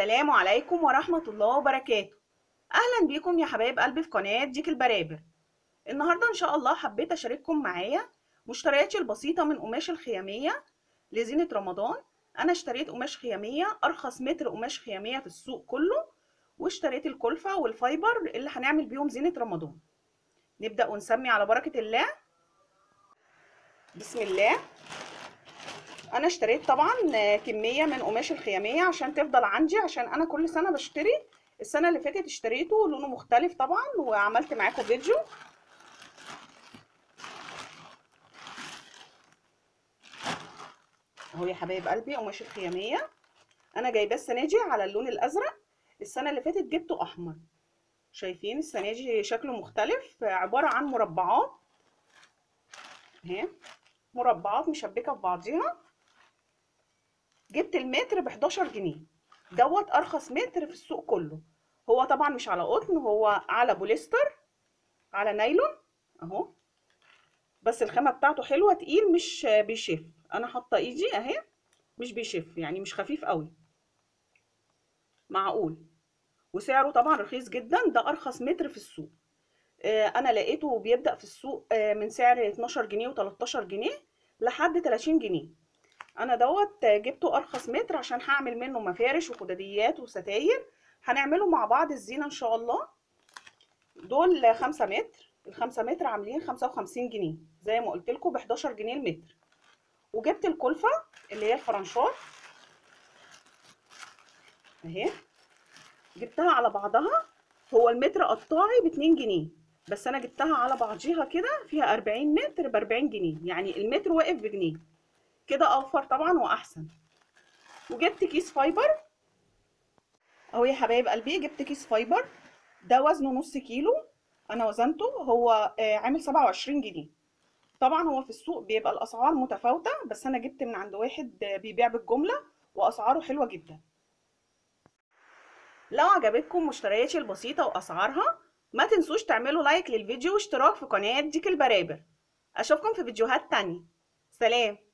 السلام عليكم ورحمة الله وبركاته. أهلا بيكم يا حبايب قلبي في قناة ديك البرابر. النهاردة إن شاء الله حبيت أشارككم معايا مشترياتي البسيطة من قماش الخيامية لزينة رمضان. أنا اشتريت قماش خيامية، أرخص متر قماش خيامية في السوق كله، واشتريت الكلفة والفايبر اللي هنعمل بيهم زينة رمضان. نبدأ ونسمي على بركة الله. بسم الله. انا اشتريت طبعا كميه من قماش الخياميه عشان تفضل عندي، عشان انا كل سنه بشتري. السنه اللي فاتت اشتريته لونه مختلف طبعا وعملت معاكم فيديو. اهو يا حبايب قلبي قماش الخياميه، انا جايباه السنه دي على اللون الازرق. السنه اللي فاتت جبته احمر. شايفين السنه دي شكله مختلف، عباره عن مربعات اهي، مربعات مشبكه في بعضيها. جبت المتر ب 11 جنيه، دوت ارخص متر في السوق كله. هو طبعا مش على قطن، هو على بوليستر، على نايلون اهو. بس الخامه بتاعته حلوه، تقيل مش بيشف. انا حاطه ايدي اهي، مش بيشف يعني، مش خفيف قوي، معقول. وسعره طبعا رخيص جدا، ده ارخص متر في السوق. انا لقيته بيبدأ في السوق من سعر 12 جنيه و13 جنيه لحد 30 جنيه. انا دوت جبته ارخص متر عشان هعمل منه مفارش وخداديات وستاير. هنعمله مع بعض الزينه ان شاء الله. دول 5 متر، ال5 متر عاملين 55 جنيه زي ما قلت لكم، ب 11 جنيه المتر. وجبت الكلفه اللي هي الفرنشات اهي، جبتها على بعضها. هو المتر قطاعي ب 2 جنيه، بس انا جبتها على بعضيها كده، فيها 40 متر ب 40 جنيه، يعني المتر واقف بجنيه كده، اوفر طبعا واحسن. وجبت كيس فايبر اهو يا حبايب قلبي، جبت كيس فايبر، ده وزنه نص كيلو. انا وزنته، هو عامل 27 جنيه. طبعا هو في السوق بيبقى الاسعار متفاوته، بس انا جبت من عند واحد بيبيع بالجمله واسعاره حلوه جدا. لو عجبتكم مشترياتي البسيطه واسعارها، ما تنسوش تعملوا لايك للفيديو واشتراك في قناه ديك البرابر. اشوفكم في فيديوهات تانية. سلام.